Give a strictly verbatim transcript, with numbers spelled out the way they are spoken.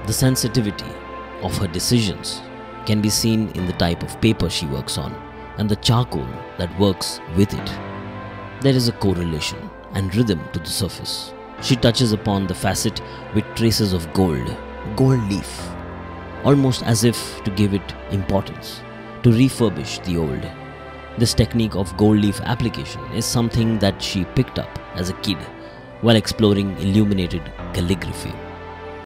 The sensitivity of her decisions can be seen in the type of paper she works on and the charcoal that works with it. There is a correlation and rhythm to the surface. She touches upon the facet with traces of gold, gold leaf, almost as if to give it importance, to refurbish the old. This technique of gold leaf application is something that she picked up as a kid while exploring illuminated calligraphy.